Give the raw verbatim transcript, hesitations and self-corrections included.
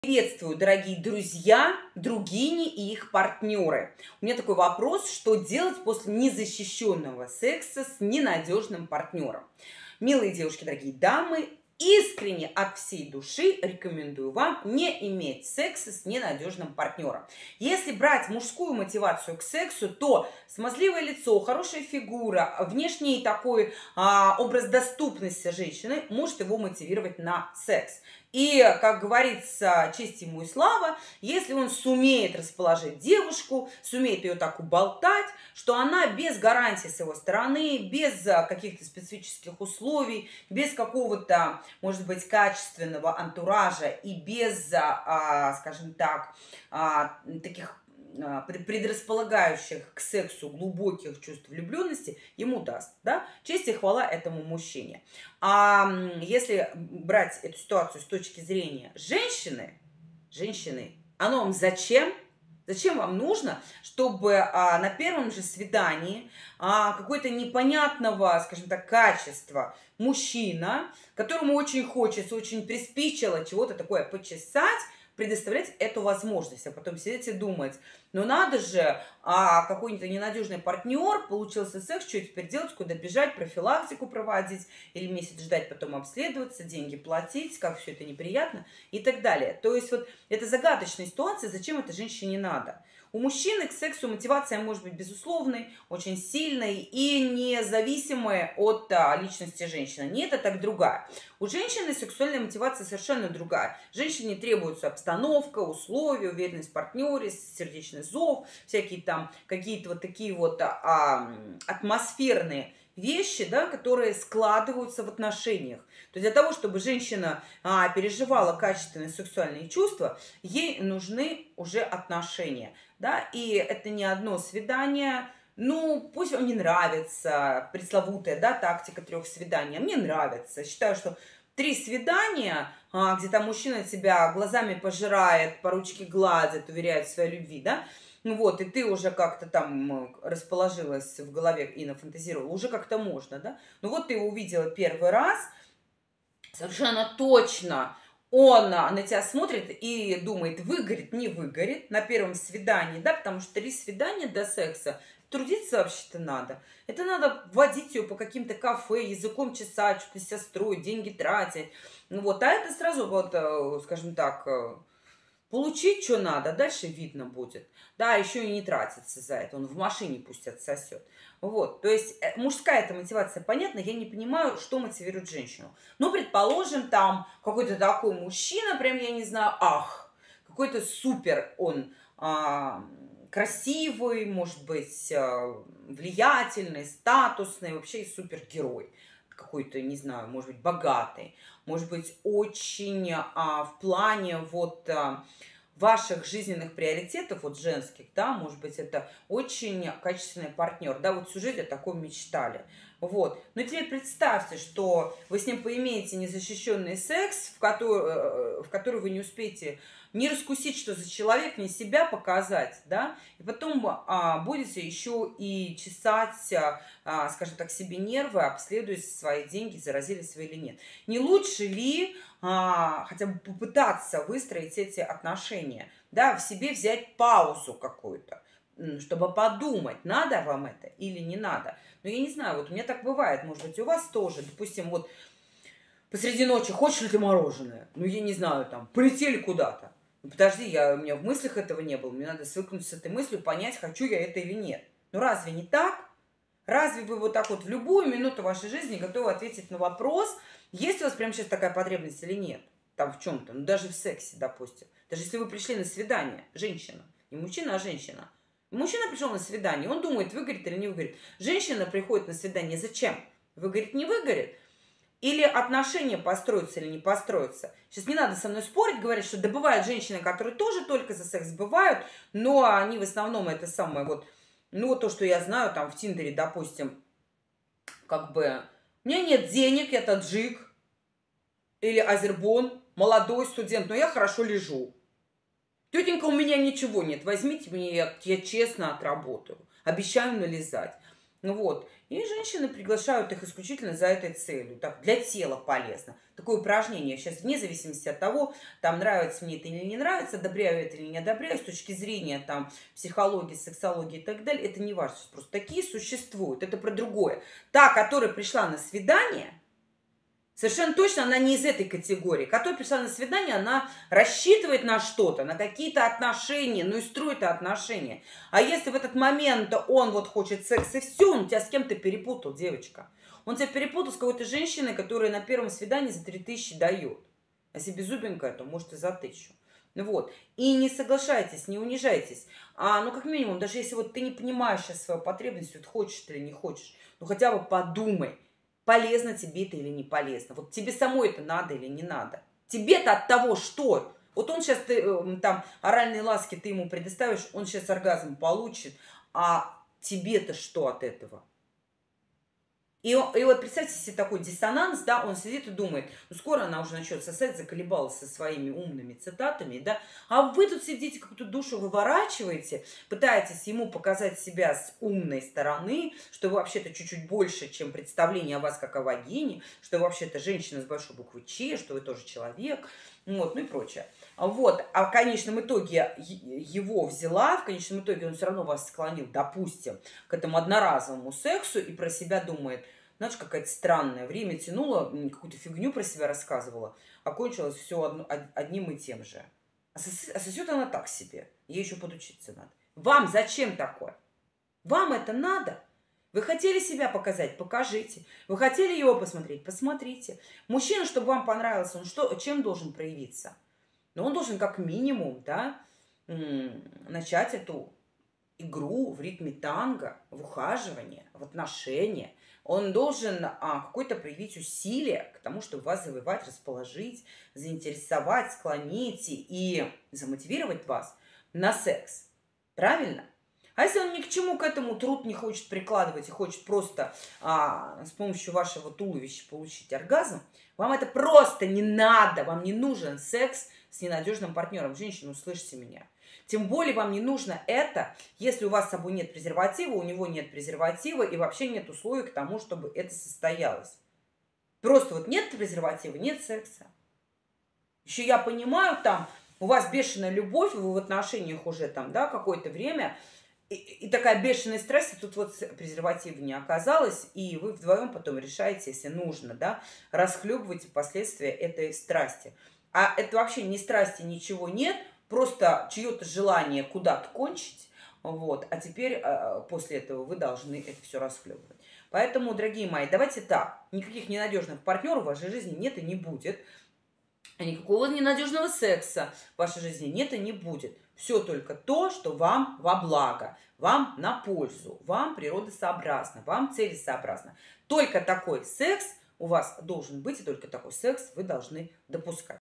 Приветствую, дорогие друзья, другини и их партнеры. У меня такой вопрос, что делать после незащищенного секса с ненадежным партнером. Милые девушки, дорогие дамы, искренне от всей души рекомендую вам не иметь секса с ненадежным партнером. Если брать мужскую мотивацию к сексу, то смазливое лицо, хорошая фигура, внешний такой а, образ доступности женщины может его мотивировать на секс. И, как говорится, честь ему и слава, если он сумеет расположить девушку, сумеет ее так уболтать, что она без гарантии с его стороны, без каких-то специфических условий, без какого-то, может быть, качественного антуража и без, скажем так, таких предрасполагающих к сексу глубоких чувств влюбленности, ему даст, да, честь и хвала этому мужчине. А если брать эту ситуацию с точки зрения женщины, женщины, оно вам зачем? Зачем вам нужно, чтобы а, на первом же свидании а, какой-то непонятного, скажем так, качества мужчина, которому очень хочется, очень приспичило чего-то такое почесать, предоставлять эту возможность, а потом сидеть и думать, ну надо же, а какой-нибудь ненадежный партнер, получился секс, что теперь делать, куда бежать, профилактику проводить, или месяц ждать, потом обследоваться, деньги платить, как все это неприятно и так далее. То есть вот это загадочная ситуация, зачем это женщине надо. У мужчины к сексу мотивация может быть безусловной, очень сильной и независимой от а, личности женщины. Нет, это так другая. У женщины сексуальная мотивация совершенно другая. Женщине требуется обстановка, условия, уверенность в партнере, сердечный зов, всякие там какие-то вот такие вот а, атмосферные вещи, да, которые складываются в отношениях. То есть для того, чтобы женщина а, переживала качественные сексуальные чувства, ей нужны уже отношения. Да? И это не одно свидание. Ну, пусть вам не нравится пресловутая, да, тактика трех свиданий. Мне нравится. Считаю, что три свидания, а, где там мужчина тебя глазами пожирает, по ручке гладит, уверяет в своей любви, да, ну вот, и ты уже как-то там расположилась в голове и нафантазировала, уже как-то можно, да? Ну вот ты его увидела первый раз, совершенно точно он на тебя смотрит и думает, выгорит, не выгорит на первом свидании, да, потому что три свидания до секса, трудиться вообще-то надо. Это надо водить ее по каким-то кафе, языком чесать, что-то себя строить, деньги тратить. Ну вот, а это сразу вот, скажем так, получить, что надо, дальше видно будет. Да, еще и не тратится за это, он в машине пусть отсосет. Вот, то есть мужская эта мотивация, понятно, я не понимаю, что мотивирует женщину. Ну, предположим, там какой-то такой мужчина, прям, я не знаю, ах, какой-то супер он а, красивый, может быть, а, влиятельный, статусный, вообще супергерой. Какой-то, не знаю, может быть, богатый, может быть, очень а, в плане вот а, ваших жизненных приоритетов, вот женских, да, может быть, это очень качественный партнер, да, вот всю жизнь о таком мечтали. Вот. Но теперь представьте, что вы с ним поимеете незащищенный секс, в который, в который вы не успеете не раскусить, что за человек, не себя показать, да, и потом а, будете еще и чесать, а, скажем так, себе нервы, обследуя свои деньги, заразились вы или нет. Не лучше ли а, хотя бы попытаться выстроить эти отношения, да, в себе взять паузу какую-то, чтобы подумать, надо вам это или не надо. Но я не знаю, вот у меня так бывает, может быть, у вас тоже, допустим, вот посреди ночи, хочешь ли ты мороженое? Ну, я не знаю, там, полетели куда-то. Ну, подожди, я, у меня в мыслях этого не было, мне надо свыкнуться с этой мыслью, понять, хочу я это или нет. Ну, разве не так? Разве вы вот так вот в любую минуту вашей жизни готовы ответить на вопрос, есть у вас прямо сейчас такая потребность или нет? Там в чем-то, ну, даже в сексе, допустим. Даже если вы пришли на свидание, женщина, не мужчина, а женщина. Мужчина пришел на свидание, он думает, выгорит или не выгорит. Женщина приходит на свидание, зачем? Выгорит, не выгорит? Или отношения построятся или не построятся. Сейчас не надо со мной спорить, говорить, что да бывают женщины, которые тоже только за секс бывают, но они в основном это самое вот, ну вот то, что я знаю, там в Тиндере, допустим, как бы, у меня нет денег, я таджик, или азербон, молодой студент, но я хорошо лежу. Тетенька, у меня ничего нет, возьмите меня, я, я честно отработаю, обещаю нализать. Ну вот. И женщины приглашают их исключительно за этой целью. Так, для тела полезно. Такое упражнение. Сейчас вне зависимости от того, там нравится мне это или не нравится, одобряю это или не одобряю, с точки зрения там психологии, сексологии и так далее, это не важно. Просто такие существуют. Это про другое. Та, которая пришла на свидание, совершенно точно она не из этой категории. Которая пришла на свидание, она рассчитывает на что-то, на какие-то отношения, ну и строит отношения. А если в этот момент он вот хочет секс и все, он тебя с кем-то перепутал, девочка. Он тебя перепутал с какой-то женщиной, которая на первом свидании за три тысячи дает. А если беззубенькая, то может и за тысячу. Вот. И не соглашайтесь, не унижайтесь. А, ну, как минимум, даже если вот ты не понимаешь сейчас свою потребность, вот хочешь ты или не хочешь, ну, хотя бы подумай, полезно тебе это или не полезно. Вот тебе самой это надо или не надо. Тебе-то от того, что... Вот он сейчас, ты, там, оральные ласки ты ему предоставишь, он сейчас оргазм получит, а тебе-то что от этого? И, и вот представьте себе такой диссонанс, да, он сидит и думает, ну скоро она уже начнет сосать, заколебалась со своими умными цитатами, да, а вы тут сидите, какую-то душу выворачиваете, пытаетесь ему показать себя с умной стороны, что вы вообще-то чуть-чуть больше, чем представление о вас как о вагине, что вы вообще-то женщина с большой буквы Ч, что вы тоже человек, вот, ну и прочее. Вот, а в конечном итоге его взяла, в конечном итоге он все равно вас склонил, допустим, к этому одноразовому сексу и про себя думает, знаешь, какая-то странная, время тянуло, какую-то фигню про себя рассказывала, а кончилось все одним и тем же. А сосет она так себе, ей еще подучиться надо. Вам зачем такое? Вам это надо? Вы хотели себя показать? Покажите. Вы хотели его посмотреть? Посмотрите. Мужчина, чтобы вам понравился, он что, чем должен проявиться? Но он должен как минимум, да, начать эту игру в ритме танго, в ухаживании, в отношении. Он должен а, какое-то проявить усилие к тому, чтобы вас завоевать, расположить, заинтересовать, склонить и замотивировать вас на секс. Правильно? А если он ни к чему к этому труд не хочет прикладывать и хочет просто а, с помощью вашего туловища получить оргазм, вам это просто не надо, вам не нужен секс с ненадежным партнером. Женщина, услышьте меня. Тем более вам не нужно это, если у вас с собой нет презерватива, у него нет презерватива и вообще нет условий к тому, чтобы это состоялось. Просто вот нет презерватива, нет секса. Еще я понимаю, там у вас бешеная любовь, вы в отношениях уже там, да, какое-то время, и, и такая бешеная страсть, и тут вот презерватива не оказалось, и вы вдвоем потом решаете, если нужно, да, расхлебываете последствия этой страсти. А это вообще ни страсти, ничего нет, просто чье-то желание куда-то кончить, вот, а теперь э, после этого вы должны это все расхлебывать. Поэтому, дорогие мои, давайте так, никаких ненадежных партнеров в вашей жизни нет и не будет, никакого ненадежного секса в вашей жизни нет и не будет. Все только то, что вам во благо, вам на пользу, вам природосообразно, вам целесообразно. Только такой секс у вас должен быть, и только такой секс вы должны допускать.